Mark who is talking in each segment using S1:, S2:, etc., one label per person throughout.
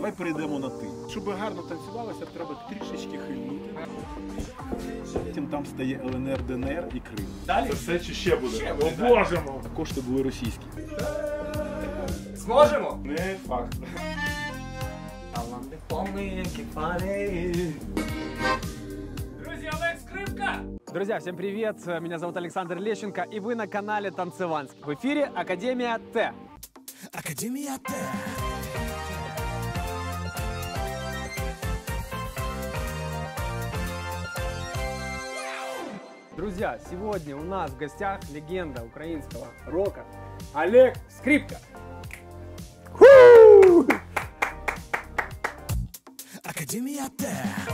S1: Давай перейдемо на ти. Щоб гарно танцювалося, треба трішечки хильнути. Потім там стає ЛНР, ДНР і Крим.
S2: Далі?
S1: Це все чи ще буде?
S2: Ще буде, можемо.
S1: Кошти були російські.
S2: Зможемо?
S1: Не факт.
S2: Друзья, Олег Скрипка!
S3: Друзья, всем привет! Меня зовут Александр Лещенко, и вы на канале Танцеванский. В эфире Академия Т.
S4: Академия Т.
S3: Друзья, сегодня у нас в гостях легенда украинского рока Олег Скрипка.
S4: Академія Т.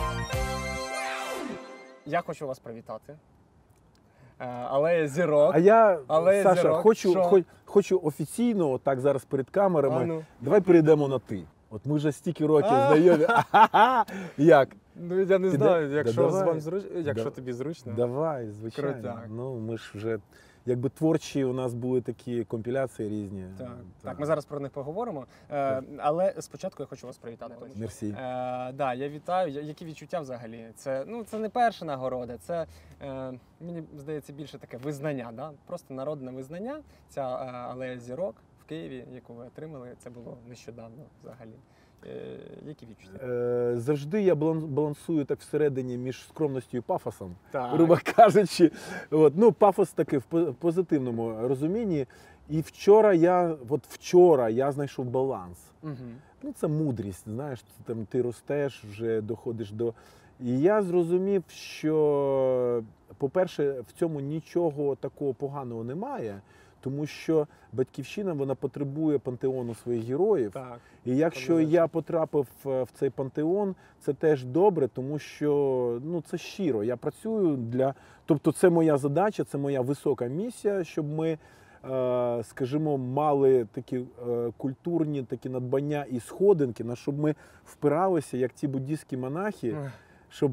S3: Я хочу вас привітати. Алея зірок.
S5: А я,
S3: Але
S5: Саша,
S3: зірок,
S5: хочу офіційно, так зараз перед камерами,
S3: А ну.
S5: давай перейдемо на ти. От ми вже стільки років знайомі. Як?
S3: Ну я не
S5: Ти
S3: знаю,
S5: да
S3: якщо
S5: давай.
S3: вам зручно, якщо
S5: Да.
S3: тобі зручно.
S5: Давай, звичайно.
S3: Крутяк.
S5: Ну, ми ж вже, якби творчі у нас були такі компіляції різні.
S3: Так, ми зараз про них поговоримо. Але спочатку я хочу вас привітати.
S5: Мерсі.
S3: Да, я вітаю. Які відчуття взагалі? Це не перша нагорода, це мені здається більше таке визнання, да? Просто народне визнання. Ця алея зірок в Києві, яку ви отримали, це було нещодавно взагалі. Які відчуття?
S5: Завжди я балансую так всередині між скромністю і пафосом,
S3: Так.
S5: грубо кажучи. От, ну, пафос такий в позитивному розумінні. І вчора я знайшов баланс.
S3: Угу.
S5: Ну, це мудрість, знаєш, там ти ростеш, вже доходиш до. І я зрозумів, що, по-перше, в цьому нічого такого поганого немає, тому що Батьківщина, вона потребує пантеону своїх героїв.
S3: Так.
S5: І якщо я потрапив в цей пантеон, це теж добре, тому що це щиро. Я працюю тобто це моя задача, це моя висока місія, щоб ми, скажімо, мали такі культурні такі надбання і сходинки, щоб ми впиралися, як ті буддійські монахи, щоб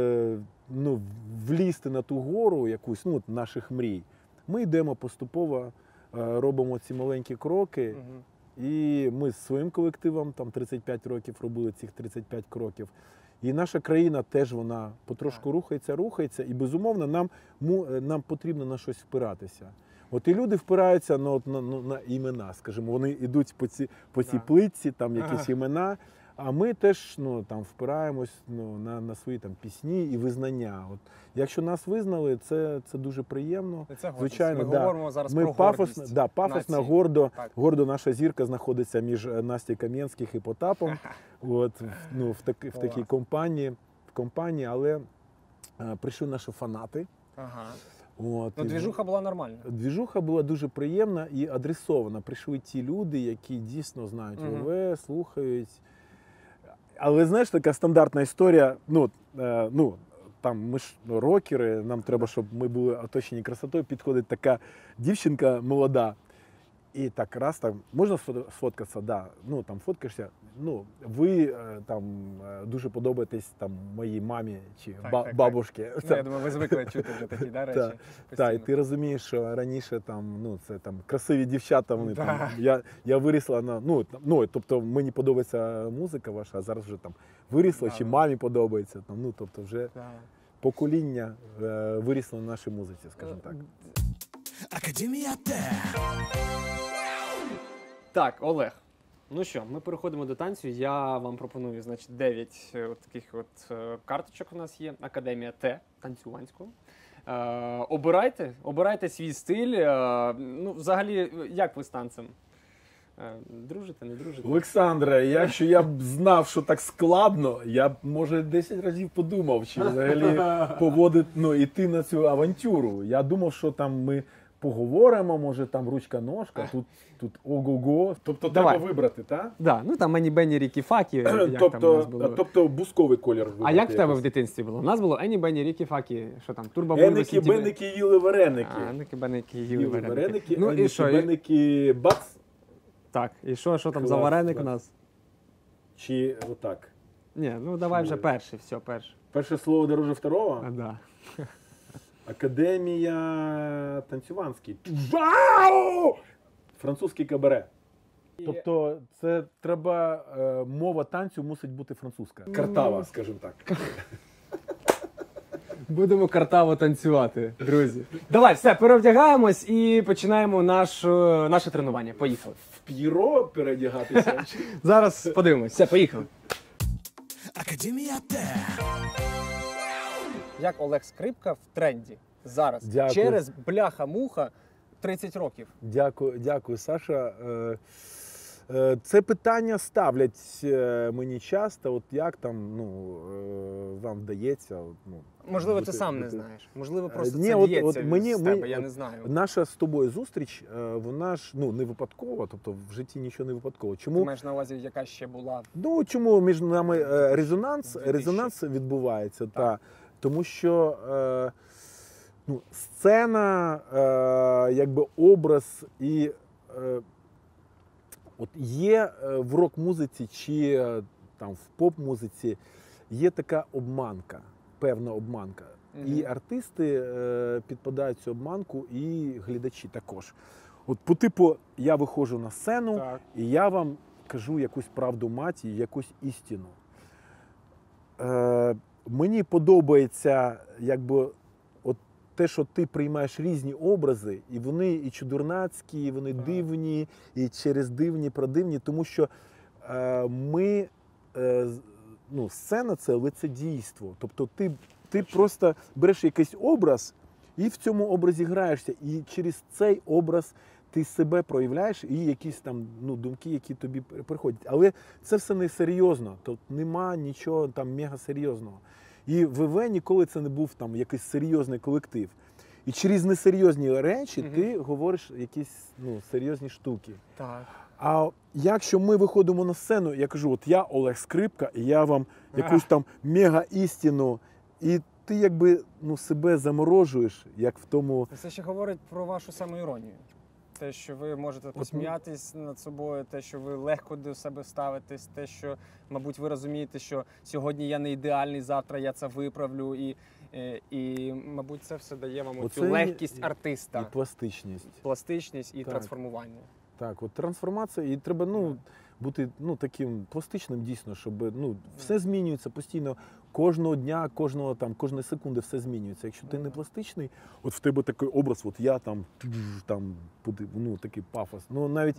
S5: влізти на ту гору якусь, наших мрій. Ми йдемо поступово, робимо ці маленькі кроки, і ми з своїм колективом там 35 років робили цих 35 кроків. І наша країна теж вона потрошку рухається, і безумовно нам потрібно на щось впиратися. От і люди впираються на імена, скажімо, вони йдуть по цій плитці, там якісь імена, а ми теж там впираємось на свої там пісні і визнання. От якщо нас визнали, це дуже приємно.
S3: Це
S5: звичайно,
S3: ми говоримо зараз
S5: ми
S3: про
S5: пафосно,
S3: гордість
S5: гордо наша зірка знаходиться між Настею Кам'янських і Потапом. От, в такій компанії, але прийшли наші фанати.
S3: Ага.
S5: От,
S3: Двіжуха була нормальна.
S5: Двіжуха була дуже приємна і адресована. Прийшли ті люди, які дійсно знають ОВ, слухають. Але, знаєш, така стандартна історія, там ми ж рокери, нам треба, щоб ми були оточені красотою, підходить така дівчинка молода. І так раз там, можна сфоткатися? Да. Там фоткаєшся, ви там дуже подобаєтесь там моїй мамі чи бабушці.
S3: Я думаю, ви звикли чути вже такі речі.
S5: Так, і ти розумієш, що раніше це там красиві дівчата, вони там, я вирісла тобто мені подобається музика ваша, а зараз вже там вирісла, чи мамі подобається, тобто вже покоління вирісло на нашій музиці, скажімо так.
S4: Академія Т.
S3: Так, Олег. Ну що, ми переходимо до танцю. Я вам пропоную, 9 таких карточок у нас є. Академія Т, танцюванську. Обирайте свій стиль. Взагалі, як ви з танцем? Дружите, не дружите?
S5: Олександре, якщо я б знав, що так складно, я б, може, 10 разів подумав, чи взагалі йти на цю авантюру. Я думав, що там ми поговоримо, може там ручка-ножка, тут ого-го. Тобто треба вибрати, так?
S3: Так, там Ені-Бенні, Рікі-Факі, як там у нас було.
S5: Тобто бусковий колір вибрати.
S3: А як в тебе в дитинстві було? У нас було Ені-Бенні, Рікі-Факі, що там, Турбо-Бульбо,
S5: Еники-беники їли вареники.
S3: Еники-беники їли вареники.
S5: Еники-беники бац.
S3: Так, і що там за вареник у нас?
S5: Чи отак?
S3: Ні, давай вже перший, все, перший.
S5: Перше слово дороже второго?
S3: Да.
S5: Академія танцюванський. Вау! Французький кабаре. Тобто це треба мова мова танцю мусить бути французька. Картава, скажімо так.
S3: Будемо картаво танцювати, друзі. Давай, все, перевдягаємось і починаємо наше тренування. Поїхали.
S5: В П'єро передягатися.
S3: Зараз подивимось. Все, поїхали.
S4: Академія Т.
S3: Як Олег Скрипка в тренді зараз?
S5: Дякую.
S3: Через бляха-муха 30 років.
S5: Дякую, Саша. Це питання ставлять мені часто, от як там, вам вдається.
S3: Можливо,
S5: бути-
S3: ти сам не
S5: бути-
S3: знаєш. Можливо, просто
S5: Ні,
S3: це
S5: от
S3: лється
S5: мені-
S3: з тебе,
S5: ми-
S3: я
S5: от
S3: не знаю.
S5: Наша з тобою зустріч, вона ж не випадкова, тобто в житті нічого не випадково.
S3: Ти
S5: Чому?
S3: маєш на увазі, яка ще була?
S5: Чому між нами резонанс
S3: 2000.
S5: резонанс відбувається? Тому що сцена, якби образ і от є в рок-музиці чи там в поп-музиці є така обманка, певна обманка. І артисти підпадають в цю обманку, і глядачі також. От по типу, я виходжу на сцену,
S3: Так.
S5: і я вам кажу якусь правду матір, якусь істину. Мені подобається, якби, от те, що ти приймаєш різні образи, і вони і чудернацькі, і вони дивні, і через дивні, продивні, тому що сцена – це лицедійство. Тобто ти просто береш якийсь образ і в цьому образі граєшся, і через цей образ ти себе проявляєш і якісь там думки, які тобі приходять. Але це все не серйозно, тобто нема нічого там мега серйозного. І ВВ ніколи це не був там якийсь серйозний колектив. І через несерйозні речі ти говориш якісь серйозні штуки.
S3: Так.
S5: А якщо ми виходимо на сцену, я кажу, от я Олег Скрипка, і я вам якусь там мега-істину, і ти якби себе заморожуєш, як в тому...
S3: Це ще говорить про вашу самоіронію. Те, що ви можете посміятись над собою, те, що ви легко до себе ставитесь, те, що, мабуть, ви розумієте, що сьогодні я не ідеальний, завтра я це виправлю, і мабуть, це все дає вам
S5: Оце
S3: цю легкість артиста,
S5: І пластичність.
S3: пластичність і
S5: Так.
S3: трансформування.
S5: Так, от трансформація, і треба бути таким пластичним дійсно, щоб все змінюється постійно. Кожного дня, кожної секунди все змінюється. Якщо ти не пластичний, от в тебе такий образ, от я там буде, такий пафос. Навіть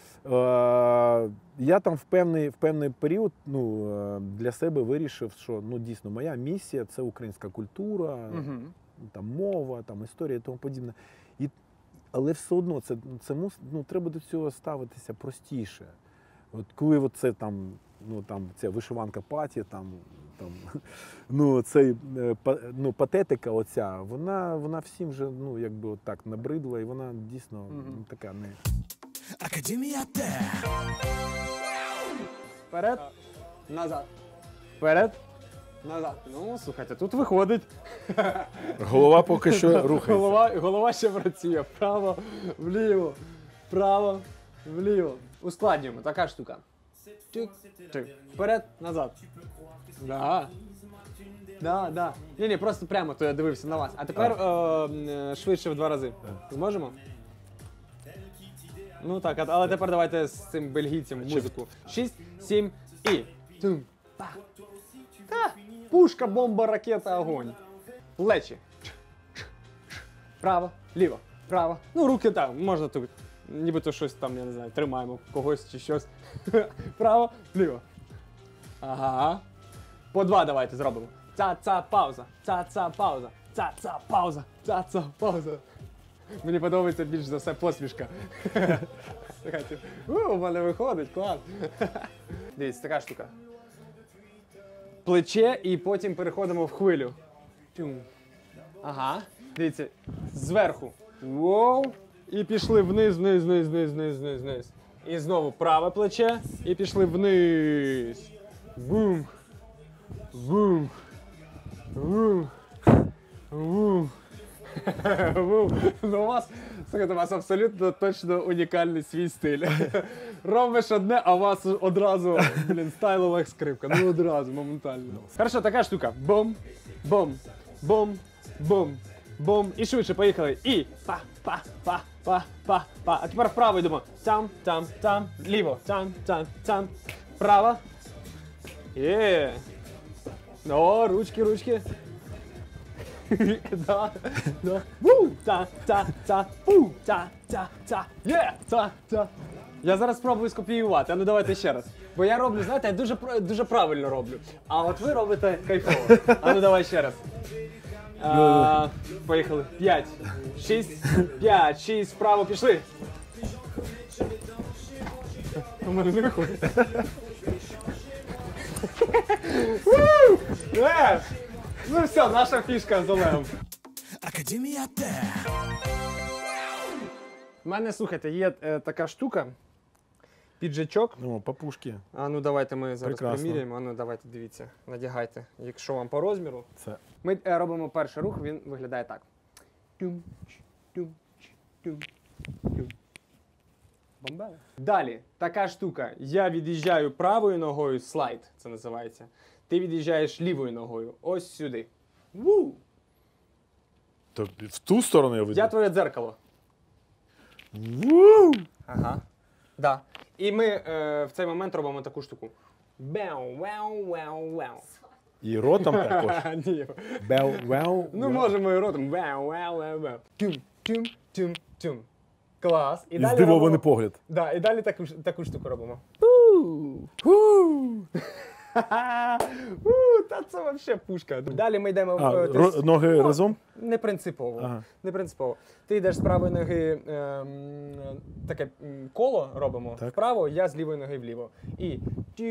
S5: я там в певний період для себе вирішив, що дійсно моя місія – це українська культура, там мова, там історія і тому подібне. Але все одно треба до цього ставитися простіше. От коли це ця вишиванка паті, патетика оця, вона всім вже якби так набридла, і вона дійсно така не.
S4: Академія Т.
S3: Вперед, назад. Вперед, назад. Слухайте, тут виходить.
S5: Голова поки що рухається.
S3: Голова ще працює. Вправо, вліво, вправо, вліво. Ускладнюємо, така штука. Чик. Вперед, назад. Да. Ні, просто прямо, то я дивився на вас. А тепер швидше в 2 рази. Зможемо? Так, але тепер давайте з цим бельгійцем музику. 6, 7 і... Пушка, бомба, ракета, огонь. Плечі. Право, ліво, право. Руки так, можна тут. Нібито щось там, я не знаю, тримаємо когось чи щось. Право, ліво. Ага. По 2 давайте зробимо. Ца-ца, пауза. Ца-ца, пауза. Ца-ца, пауза. Ца-ца, пауза. Мені подобається більш за все посмішка. У мене виходить, клас. Дивіться, така штука. Плече і потім переходимо в хвилю. Ага. Дивіться, зверху. Воу. І пішли вниз. І знову праве плече. І пішли вниз. Бум. Бум. Бум. Бум. У вас абсолютно точно унікальний свій стиль. Робиш одне, а у вас одразу, стайл Олег Скрипка. Одразу, моментально. Хорошо, така штука. Бом, бом, бом, бом, бом. І швидше, поїхали. І па. А тепер вправо йдемо. Там. Ліво. Там. Право. Є. О, ручки. Да. Ву, та. Ву, та. Є, та. Я зараз спробую скопіювати, а ну давайте ще раз. Бо я роблю, знаєте, я дуже правильно роблю. А от ви робите кайфово. А ну давай ще раз. Поїхали. 5, 6, вправо, пішли. У мене не виходить. Ну все, наша фішка з Олегом.
S4: Академія Т.
S3: У мене, слухайте, є така штука. Піджачок.
S5: Ну, папушки.
S3: А ну давайте ми зараз
S5: Прекрасно.
S3: приміряємо. А ну давайте, дивіться, надягайте, якщо вам по розміру.
S5: Це.
S3: Ми робимо перший рух, він виглядає так. Тюм, тюм, тюм, тюм. Бомбела. Далі, така штука. Я від'їжджаю правою ногою, слайд це називається. Ти від'їжджаєш лівою ногою. Ось сюди. Ву!
S5: То в ту сторону я веду?
S3: Я твоє дзеркало.
S5: Ву!
S3: Ага. Да. І ми в цей момент робимо таку штуку. Беу, веу, веу, веу.
S5: І ротом також.
S3: Ні.
S5: Бел, вел,
S3: Ну,
S5: вел.
S3: можемо і ротом. Веу, веу, веу, веу. Тюм, тюм, тюм, тюм. Клас.
S5: І здивований погляд.
S3: Да, і далі таку штуку робимо. Та це взагалі пушка. Далі ми йдемо
S5: Ноги разом?
S3: Не принципово.
S5: Ага.
S3: Не принципово. Ти йдеш з правої ноги, таке коло робимо
S5: Так.
S3: вправо, я з лівої ноги вліво. І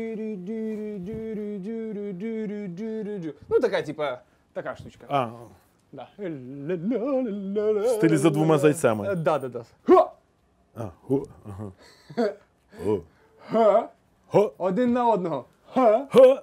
S3: ну така, типа, така штучка.
S5: А,
S3: Да.
S5: в стилі за двома зайцями.
S3: Да.
S5: А, хо, ага. О.
S3: Ха.
S5: Хо,
S3: Один на одного. Ха.
S5: хо.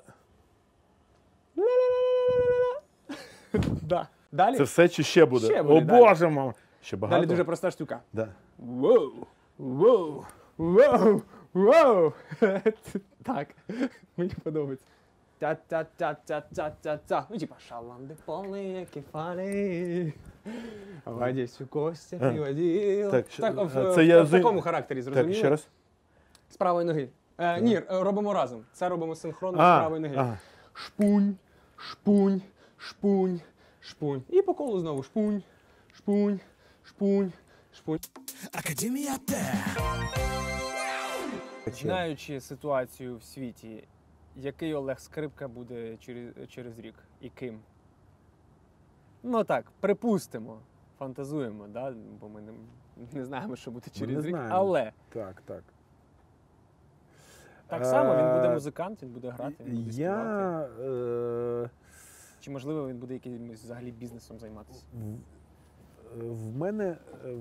S3: Да. Далі.
S5: Це все чи ще буде?
S3: Ще буде,
S5: О,
S3: далі.
S5: Боже мой. Ще багато?
S3: Далі дуже проста штука.
S5: Да.
S3: Воу, воу, воу, воу. Так, мені подобається. Та-та-та-та-та-та-та. Ну, типа, шалам де поле, які фани. Вадись у Костя приводил.
S5: Так,
S3: в
S5: це я
S3: в такому характері, зрозуміло?
S5: Так, ще раз.
S3: З правої ноги. Ні, робимо разом. Це робимо синхронно з
S5: А,
S3: правої ноги.
S5: а.
S3: Шпунь, шпунь, шпунь, шпунь. І по колу знову шпунь, шпунь, шпунь, шпунь.
S4: Академія Т.
S3: Знаючи ситуацію в світі, який Олег Скрипка буде через рік і ким? Ну так, припустимо, фантазуємо, да? Бо ми не знаємо, що буде через рік.
S5: знаємо.
S3: Але
S5: Так, так.
S3: так само він буде музикант, він буде грати, він буде
S5: Я
S3: співати. Чи можливо він буде якимось взагалі бізнесом займатися?
S5: в мене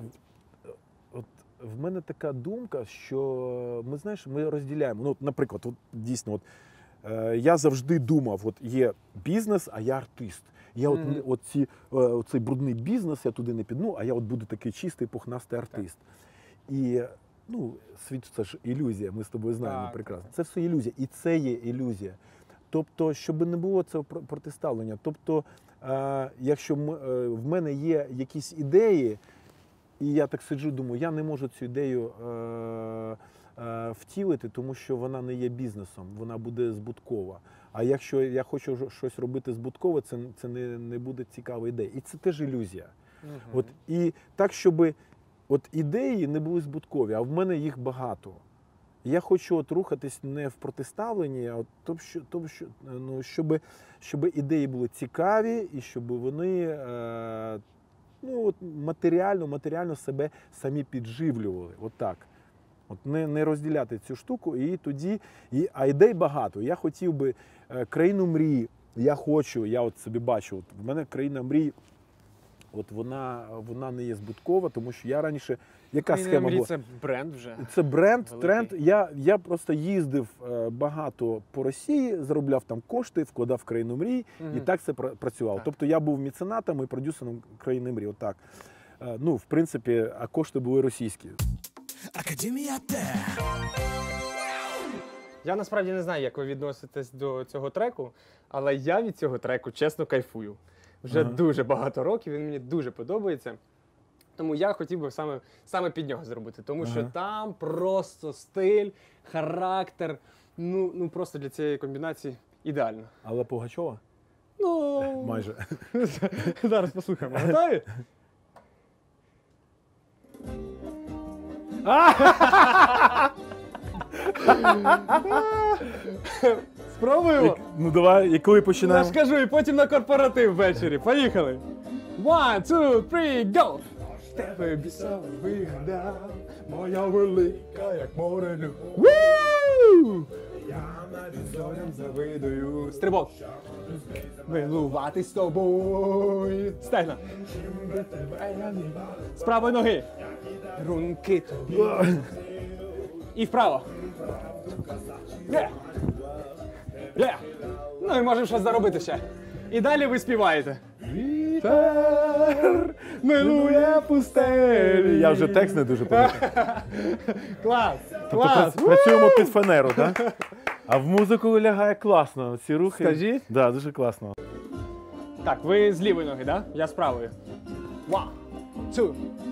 S5: в мене така думка, що ми, знаєш, ми розділяємо. Ну, наприклад, от дійсно, от я завжди думав, от є бізнес, а я артист. Я оцей брудний бізнес, я туди не підну, а я от буду такий чистий, пухнастий артист. І ну, світ це ж ілюзія, ми з тобою знаємо
S3: Так,
S5: прекрасно. Це все ілюзія, і це є ілюзія. Тобто, щоб не було цього протиставлення. Тобто, якщо в мене є якісь ідеї, і я так сиджу, думаю, я не можу цю ідею втілити, тому що вона не є бізнесом, вона буде збуткова. А якщо я хочу щось робити збуткове, це не буде цікава ідея. І це теж ілюзія. От, і так, щоб от ідеї не були збуткові, а в мене їх багато. Я хочу от рухатись не в протиставленні, а от щоб ідеї були цікаві і щоб вони ну, от матеріально себе самі підживлювали. От так. От не розділяти цю штуку, і тоді, а ідей багато. Я хотів би країну мрій, я от собі бачу, от в мене країна мрій, от вона не є збуткова, тому що я раніше, яка схема була?
S3: Це бренд вже.
S5: Це бренд,
S3: великий.
S5: тренд. Я просто їздив багато по Росії, заробляв там кошти, вкладав в країну мрій, і так це працювало.
S3: Так.
S5: Тобто я був меценатом і продюсером країни мрій. Отак. Ну, в принципі, а кошти були російські.
S4: Академія Т.
S3: Я насправді не знаю, як ви відноситесь до цього треку, але я від цього треку чесно кайфую. Вже дуже багато років, він мені дуже подобається. Тому я хотів би саме під нього зробити, тому що там просто стиль, характер, ну просто для цієї комбінації ідеально.
S5: Але Пугачова?
S3: Ну,
S5: Майже.
S3: зараз послухаємо. Готові? Спробуємо?
S5: Ну давай, і коли
S3: Я
S5: починаємо?
S3: ж кажу, і потім на корпоратив ввечері. Поїхали. 1, 2, 3, go! Тебе біса вигада, моя велика, як море любов. Я навіть зорям завидую. Стрибок. Милуватись тобою. Стегна. З правої ноги. Рунки тобі. І вправо. Є. Є. Ну і можемо щось заробити ще. І далі ви співаєте. Вітер милує пустелі.
S5: Я вже текст не дуже пам'ятаю.
S3: Клас!
S5: Тобто
S3: Клас!
S5: працюємо під фанеру, так? А в музику лягає класно. Ці рухи.
S3: Скажіть.
S5: Да, дуже класно.
S3: Так, ви з лівої ноги, так? Да? Я з правої. 1, 2.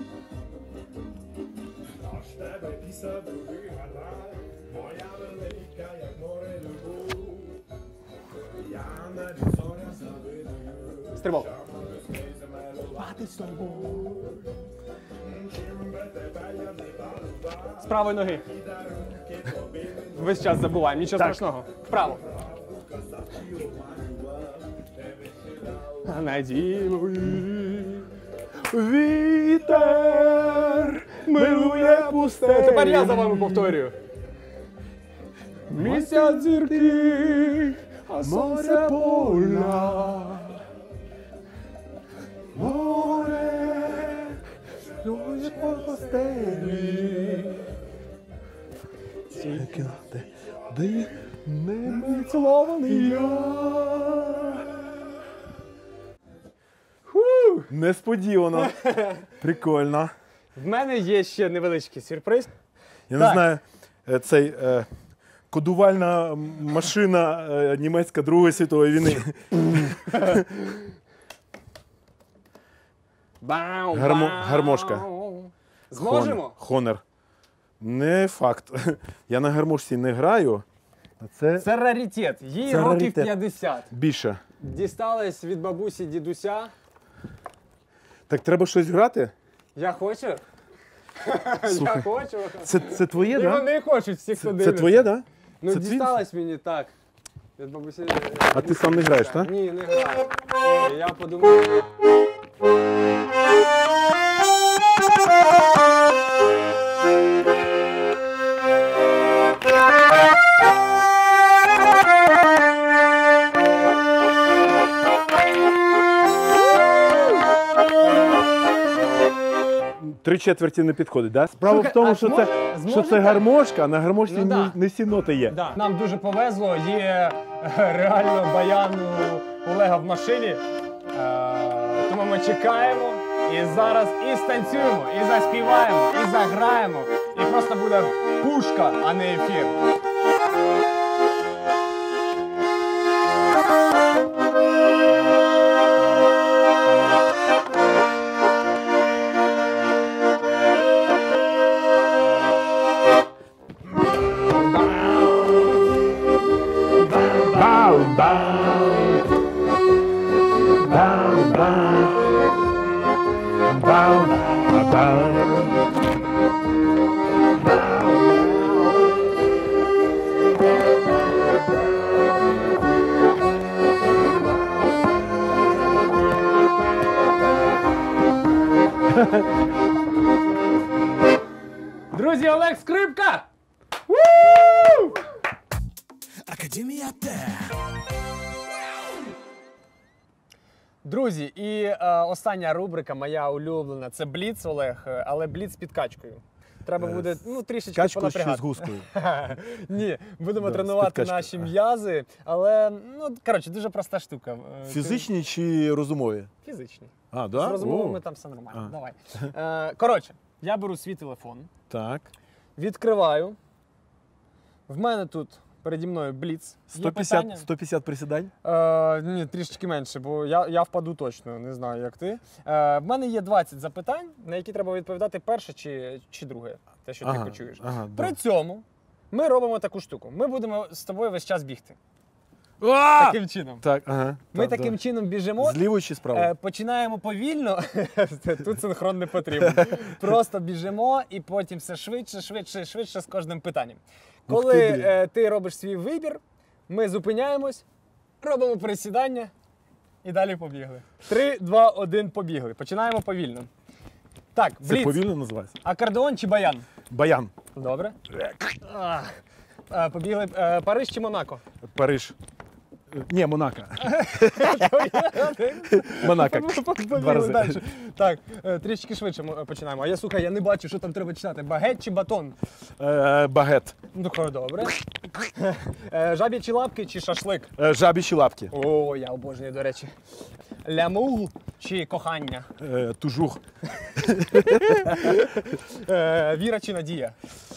S3: Стрибок. З правої ноги. Весь час забуваємо, нічого страшного. Вправо. Наділуй. Вітер милує пустелі. Тепер я за вами повторюю. Місяць зірки, а сонце поля. Море милує пустелі. Тільки ти не цілований я.
S5: Несподівано. Прикольно.
S3: В мене є ще невеличкий сюрприз.
S5: Я
S3: Так.
S5: не знаю, цей кодувальна машина німецька Другої світової війни. Гармошка.
S3: Зможемо?
S5: Хонор. Не факт. Я на гармошці не граю. А це
S3: Це раритет. Їй
S5: Це
S3: років
S5: раритет.
S3: 50.
S5: більше.
S3: Дісталась від бабусі дідуся.
S5: Так треба щось грати?
S3: Я хочу.
S5: Слухай,
S3: Я хочу.
S5: Це твоє,
S3: І
S5: так?
S3: вони хочуть, всі, хто
S5: Це
S3: дивиться.
S5: твоє, так?
S3: Ну,
S5: Це твій?
S3: дісталась мені так. Від бабусі.
S5: А ти сам не граєш, так?
S3: Ні, не граю. Я подумав.
S5: Три четверті не підходить, так? Справа
S3: Слухай,
S5: в тому,
S3: а
S5: що
S3: зможете?
S5: це гармошка, а на гармошці
S3: Ну, да.
S5: не всі ноти є.
S3: Да. Нам дуже повезло, є реально баян у Олега в машині. Тому ми чекаємо і зараз і станцюємо, і заспіваємо, і заграємо. І просто буде пушка, а не ефір. Друзі, Олег Скрипка!
S4: Академія Т.
S3: Друзі, і остання рубрика, моя улюблена, це Бліц, Олег, але Бліц з підкачкою. Треба буде трішечки
S5: Качку ще
S3: понапрягати.
S5: з гускою.
S3: Ні, будемо
S5: Да, з
S3: тренувати
S5: підкачкою.
S3: наші м'язи, але, коротше, дуже проста штука.
S5: Фізичні чи розумові?
S3: Фізичні.
S5: А,
S3: З
S5: да?
S3: розмовами
S5: О,
S3: там все нормально.
S5: А.
S3: Давай. Коротше, я беру свій телефон,
S5: Так.
S3: відкриваю. В мене тут переді мною Бліц. Є питання?
S5: 150 присідань?
S3: Ні, трішечки менше, бо я впаду точно, не знаю, як ти. В мене є 20 запитань, на які треба відповідати перше чи друге, те, що ти почуєш.
S5: Ага,
S3: При цьому ми робимо таку штуку. Ми будемо з тобою весь час бігти. Таким чином.
S5: Так, ага.
S3: Ми
S5: так,
S3: таким чином біжимо.
S5: Зліво чи справа?
S3: Починаємо повільно, тут синхрон не потрібен. Просто біжимо і потім все швидше, швидше, швидше з кожним питанням.
S5: Ух
S3: Коли
S5: ти, блін.
S3: ти робиш свій вибір, ми зупиняємось, робимо присідання і далі побігли. 3, 2, 1, побігли. Починаємо повільно. Так,
S5: Це
S3: бліц.
S5: повільно називається?
S3: Акордеон чи баян?
S5: Баян.
S3: Добре. Побігли. Париж чи Монако?
S5: Париж. Ні, Монако. Монако. Два
S3: Побігли
S5: рази.
S3: далі. Так, трішки швидше починаємо. А я, сука, я не бачу, що там треба читати. Багет чи батон?
S5: Багет.
S3: Ну, добре. Жаб'ячі лапки чи шашлик?
S5: Жабічі лапки.
S3: О, я обожнюю, до речі. Лямур чи кохання?
S5: Тужух.
S3: Віра чи надія?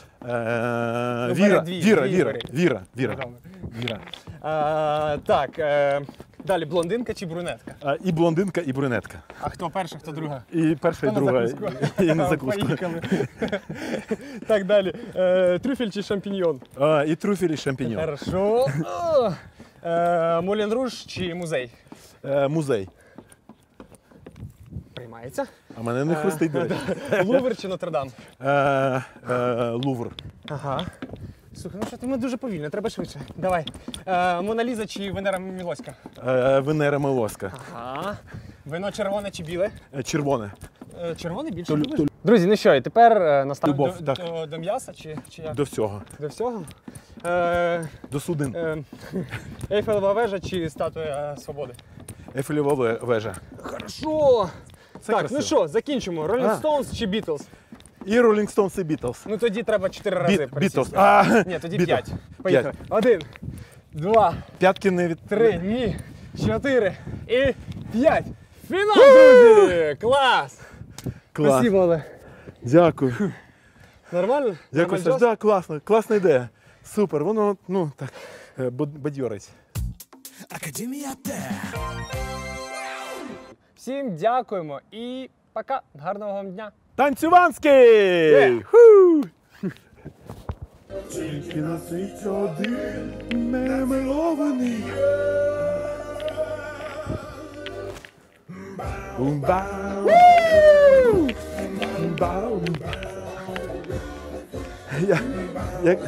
S5: Віра.
S3: дві,
S5: Віра.
S3: дві
S5: Віра.
S3: бери.
S5: Віра. Віра.
S3: Добре.
S5: Віра.
S3: Так, далі блондинка чи брюнетка?
S5: І блондинка, і брюнетка.
S3: А хто перша, хто друга?
S5: І перша, і
S3: Хто на
S5: друга.
S3: закуску?
S5: І на закуску.
S3: Поїхали. Так, далі. Трюфель чи шампіньйон?
S5: І трюфель, і шампіньон.
S3: Хорошо. Мулен Руж чи музей?
S5: Музей.
S3: Приймається.
S5: А мене не хрустить, до речі.
S3: Лувр чи Нотр-Дам?
S5: Лувр.
S3: Ага. Слухай, ну що ти ми дуже повільно, треба швидше. Давай. Мона Ліза чи Венера Мілоська?
S5: Венера Милоська.
S3: Ага. Вино червоне чи біле?
S5: Червоне.
S3: Червоне більше
S5: То-
S3: любиш?
S5: то-
S3: Друзі, ну що, і тепер настав
S5: Любов,
S3: до,
S5: так.
S3: до м'яса чи як?
S5: До всього.
S3: До всього?
S5: До судин.
S3: Ейфелева вежа чи статуя Свободи?
S5: Ейфелева вежа.
S3: Хорошо!
S5: Це
S3: так,
S5: красиво.
S3: ну що, закінчимо. Rolling
S5: А.
S3: Stones чи Beatles?
S5: І Rolling Stones, і Beatles.
S3: Ну тоді треба 4 рази
S5: Бітлз.
S3: присісти. Ні, тоді
S5: Beatles.
S3: 5. Поїхали. 1, 2,
S5: П'ятки не від...
S3: 3, ні, 4 і 5. Фінал, друзі! Клас!
S5: Клас.
S3: Спасибо, Олег.
S5: Дякую.
S3: Нормально?
S5: Дякую, Саш.
S3: Нормально?
S5: Да, класно. Класна ідея. Супер. Воно, ну, так, бадьорить.
S4: Академія Т.
S3: Всім дякуємо і пока. Гарного вам дня.
S5: Танцюванський! Ху! Тільки на світ один немилований. Бум-бау. Бум-бау. Як...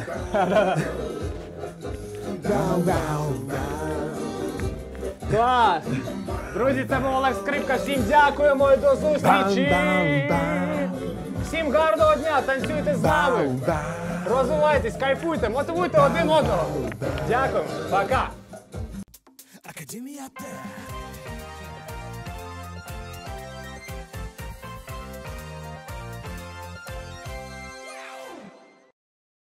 S3: Клас! Друзі, це був Олег Скрипка. Всім дякуємо і до зустрічі! Всім гарного дня! Танцюйте з нами! Розвивайтесь, кайфуйте, мотивуйте один одного! Дякую, пока!
S4: Академія Т.